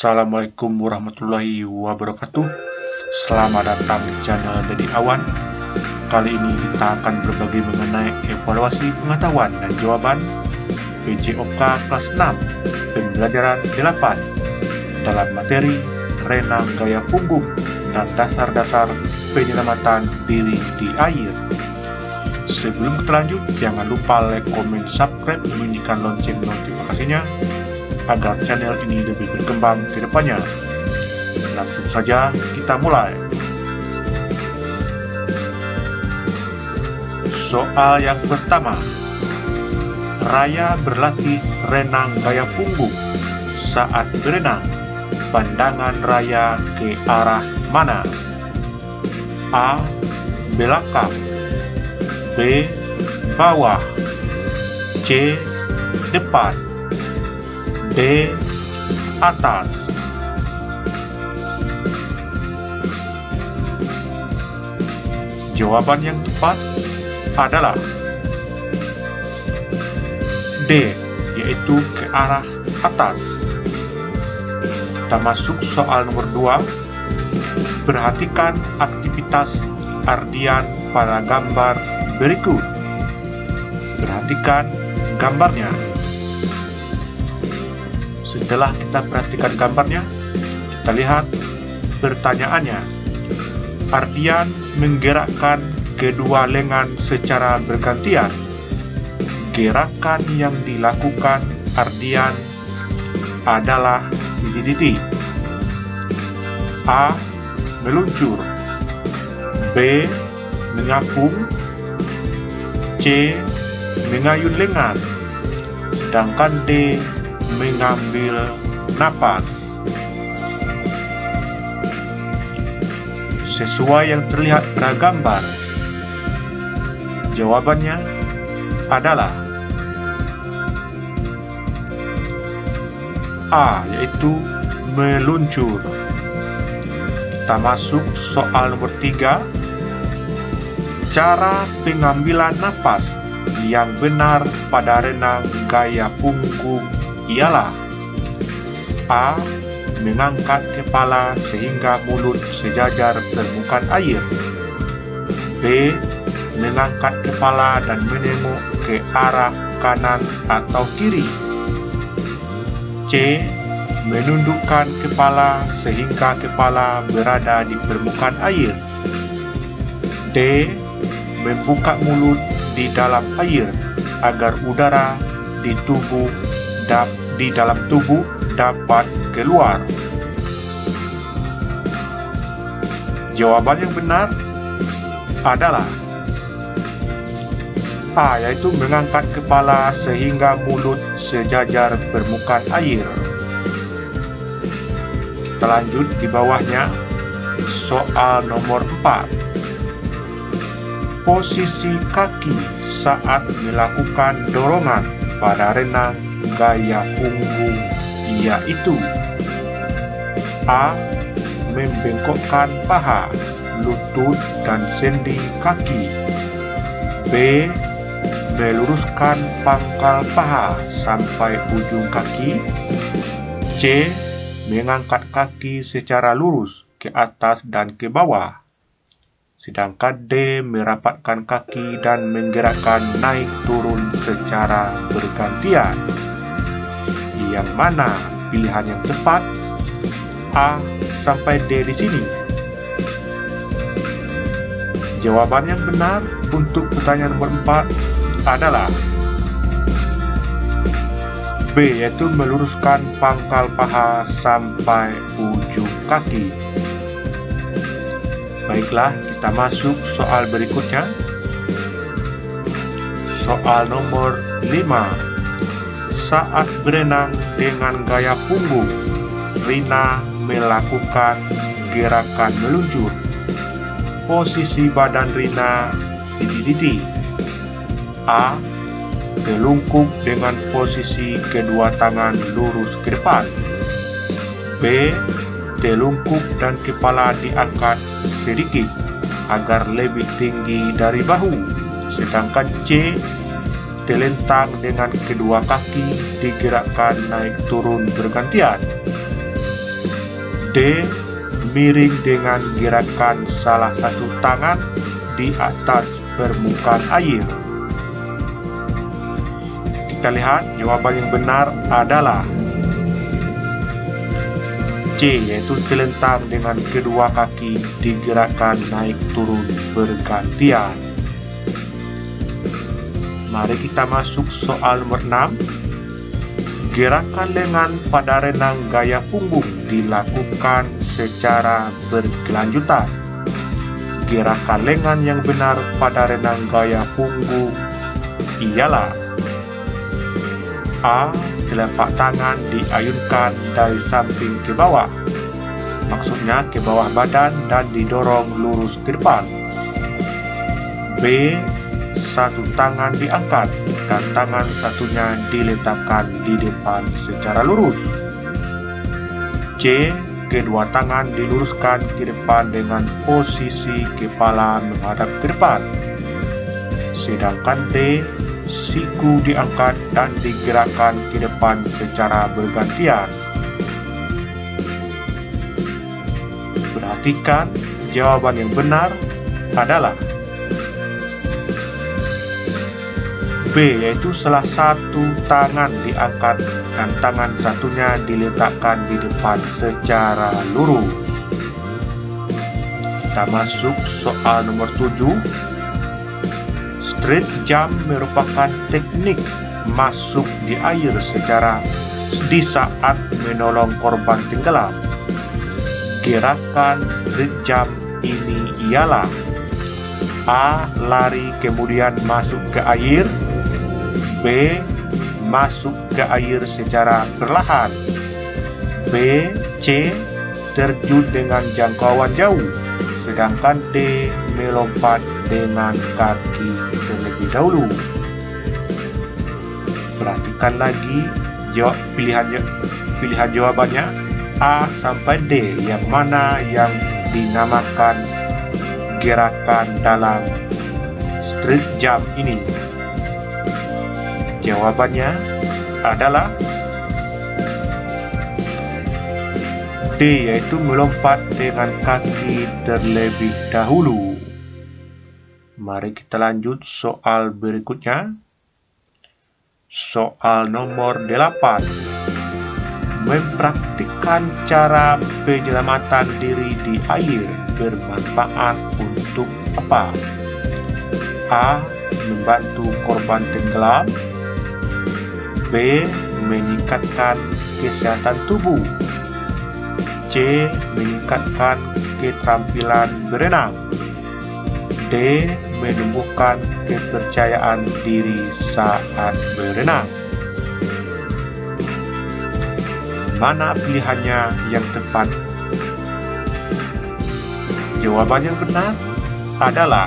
Assalamualaikum warahmatullahi wabarakatuh. Selamat datang di channel Dedi Awan. Kali ini kita akan berbagi mengenai evaluasi pengetahuan dan jawaban PJOK kelas 6 pembelajaran 8 dalam materi renang gaya punggung dan dasar-dasar penyelamatan diri di air. Sebelum kita lanjut, jangan lupa like, komen, subscribe, dan bunyikan lonceng notifikasinya agar channel ini lebih berkembang ke depannya. Langsung saja kita mulai. Soal yang pertama. Raya berlatih renang gaya punggung. Saat berenang, pandangan Raya ke arah mana? A. Belakang, B. Bawah, C. Depan, D. Atas. Jawaban yang tepat adalah D, yaitu ke arah atas. Kita masuk soal nomor 2. Perhatikan aktivitas Ardian pada gambar berikut. Perhatikan gambarnya. Setelah kita perhatikan gambarnya, kita lihat pertanyaannya. Ardian menggerakkan kedua lengan secara bergantian. Gerakan yang dilakukan Ardian adalah titik-titik. A. Meluncur, B. Mengapung, C. Mengayun lengan, sedangkan D. Mengambil napas. Sesuai yang terlihat pada gambar, jawabannya adalah A, yaitu meluncur. Kita masuk soal nomor 3. Cara pengambilan napas yang benar pada renang gaya punggung ialah A. Mengangkat kepala sehingga mulut sejajar permukaan air, B. Mengangkat kepala dan menengok ke arah kanan atau kiri, C. Menundukkan kepala sehingga kepala berada di permukaan air, D. Membuka mulut di dalam air agar udara di dalam tubuh dapat keluar. Jawaban yang benar adalah A, yaitu mengangkat kepala sehingga mulut sejajar permukaan air. Kita lanjut di bawahnya. Soal nomor 4. Posisi kaki saat melakukan dorongan pada renang gaya punggung yaitu A. Membengkokkan paha, lutut, dan sendi kaki, B. Meluruskan pangkal paha sampai ujung kaki, C. Mengangkat kaki secara lurus ke atas dan ke bawah, sedangkan D. Merapatkan kaki dan menggerakkan naik turun secara bergantian. Yang mana pilihan yang tepat? A sampai D di sini. Jawaban yang benar untuk pertanyaan nomor 4 adalah B, yaitu meluruskan pangkal paha sampai ujung kaki. Baiklah, kita masuk soal berikutnya. Soal nomor 5. Saat berenang dengan gaya punggung, Rina melakukan gerakan meluncur. Posisi badan Rina titik-titik. A. Telungkup dengan posisi kedua tangan lurus ke depan, B. Telungkup dan kepala diangkat sedikit agar lebih tinggi dari bahu, sedangkan C. Telentang dengan kedua kaki digerakkan naik turun bergantian. D. Miring dengan gerakan salah satu tangan di atas permukaan air. Kita lihat jawaban yang benar adalah C, yaitu telentang dengan kedua kaki digerakkan naik turun bergantian. Mari kita masuk soal nomor 6. Gerakan lengan pada renang gaya punggung dilakukan secara berkelanjutan. Gerakan lengan yang benar pada renang gaya punggung ialah A. Telapak tangan diayunkan dari samping ke bawah, maksudnya ke bawah badan dan didorong lurus ke depan. B. Satu tangan diangkat dan tangan satunya diletakkan di depan secara lurus. C. Kedua tangan diluruskan ke depan dengan posisi kepala menghadap ke depan. Sedangkan D. Siku diangkat dan digerakkan ke depan secara bergantian. Perhatikan, jawaban yang benar adalah B, yaitu salah satu tangan diangkat dan tangan satunya diletakkan di depan secara lurus. Kita masuk soal nomor 7. Straight jump merupakan teknik masuk di air di saat menolong korban tenggelam. Gerakan straight jump ini ialah A. Lari kemudian masuk ke air. B. Masuk ke air secara perlahan. B. C. Terjun dengan jangkauan jauh. Sedangkan D. Melompat dengan kaki terlebih dahulu. Perhatikan lagi pilihan jawabannya A sampai D, yang mana yang dinamakan gerakan dalam straight jump ini. Jawabannya adalah D, yaitu melompat dengan kaki terlebih dahulu. Mari kita lanjut soal berikutnya. Soal nomor 8. Mempraktikkan cara penyelamatan diri di air bermanfaat untuk apa? A. Membantu korban tenggelam. B. Meningkatkan kesehatan tubuh. C. Meningkatkan keterampilan berenang. D. Menumbuhkan kepercayaan diri saat berenang. Mana pilihannya yang tepat? Jawaban yang benar adalah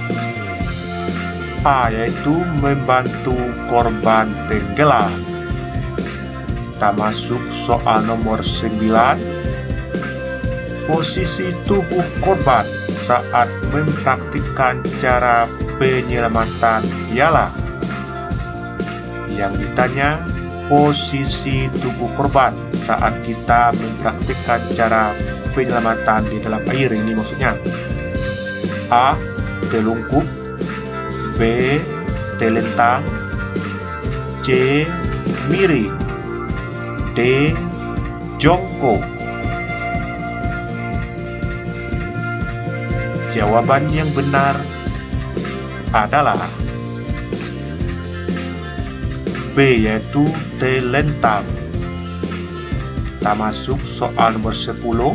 A, yaitu membantu korban tenggelam. Kita masuk soal nomor 9. Posisi tubuh korban saat mempraktikkan cara penyelamatan ialah, yang ditanya posisi tubuh korban saat kita mempraktikkan cara penyelamatan di dalam air ini, maksudnya A. Telungkup. B. Telentang. C. Miring. D. Jongkok. Jawaban yang benar adalah B, yaitu telentang. Kita masuk soal nomor 10.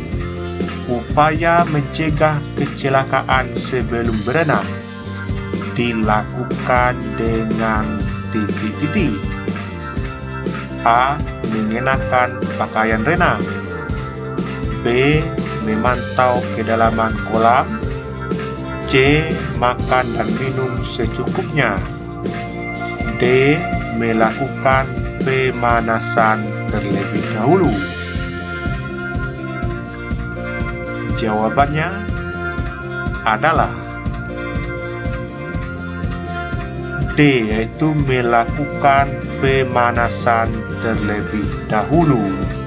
Upaya mencegah kecelakaan sebelum berenang dilakukan dengan titik-titik. A. Mengenakan pakaian renang. B. Memantau kedalaman kolam. C. Makan dan minum secukupnya. D. Melakukan pemanasan terlebih dahulu. Jawabannya adalah D, yaitu melakukan pemanasan terlebih dahulu.